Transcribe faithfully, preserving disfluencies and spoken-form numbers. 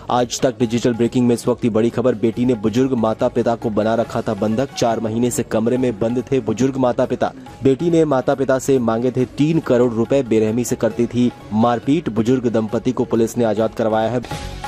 आज तक digital breaking में इस वक्त की बड़ी खबर। बेटी ने बुजुर्ग माता पिता को बना रखा था बंधक। चार महीने से कमरे में बंद थे बुजुर्ग माता पिता। बेटी ने माता पिता से मांगे थे तीन करोड़ रुपए। बेरहमी से करती थी मारपीट। बुजुर्ग दंपति को पुलिस ने आजाद करवाया है।